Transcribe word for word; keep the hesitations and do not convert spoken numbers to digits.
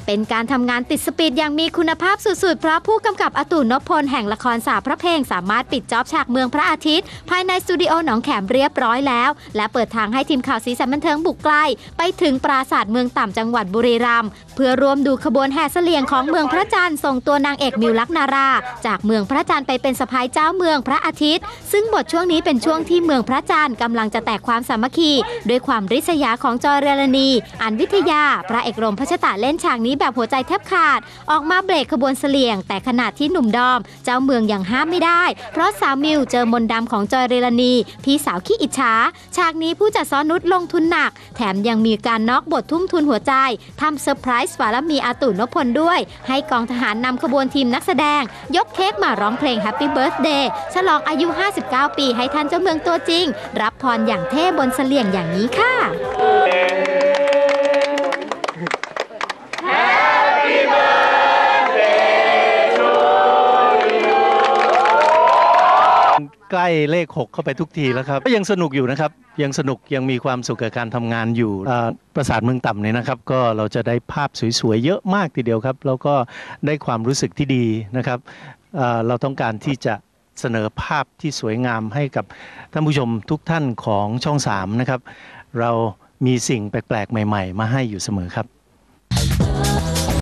เป็นการทำงานติดสปีดอย่างมีคุณภาพสุดๆเพราะผู้กำกับอตุล นพพลแห่งละครสาพระเพลงสามารถปิดจ็อบฉากเมืองพระอาทิตย์ภายในสตูดิโอหนองแขมเรียบร้อยแล้วและเปิดทางให้ทีมข่าวสีสันบันเทิงบุกใกล้ไปถึงปราสาทเมืองต่ำจังหวัดบุรีรัมย์เพื่อร่วมดูขบวนแห่เสลี่ยงของเมืองพระจันทร์ส่งตัวนางเอกมิวลักนาราจากเมืองพระจันทร์ไปเป็นสะพ้ายเจ้าเมืองพระอาทิตย์ซึ่งบทช่วงนี้เป็นช่วงที่เมืองพระจันทร์กำลังจะแตกความสามัคคีด้วยความริษยาของจอยเรลนีอันวิทยาพระเอกรมพัชตะเล่นฉากนี้แบบหัวใจแทบขาดออกมาเบรกขบวนเสลี่ยงแต่ขณะที่หนุ่มดอมเจ้าเมืองยังห้ามไม่ได้เพราะสาวมิวเจอมนต์ดำของจอยเรลนีพี่สาวขี้อิจฉาฉากนี้ผู้จัดซ้อนนุชลงทุนหนักแถมยังมีการน็อกบททุ่มทุนหัวใจทำเซอร์ไพรส์ฝาละมีอาตุล นพพลด้วยให้กองทหารนำขบวนทีมนักแสดงยกเค้กมาร้องเพลง Happy Birthday ฉลองอายุ ห้าสิบเก้า ปีให้ท่านเจ้าเมืองตัวจริงรับพรอย่างเท่บนเสลี่ยงอย่างนี้ค่ะใกล้เลขหกเข้าไปทุกทีแล้วครับก็ยังสนุกอยู่นะครับยังสนุกยังมีความสุขกับการทำงานอยู่ปราสาทเมืองต่ำเนี่ยนะครับก็เราจะได้ภาพสวยๆเยอะมากทีเดียวครับแล้วก็ได้ความรู้สึกที่ดีนะครับเราต้องการที่จะเสนอภาพที่สวยงามให้กับท่านผู้ชมทุกท่านของช่องสามนะครับเรามีสิ่งแปลกๆใหม่ๆมาให้อยู่เสมอครับ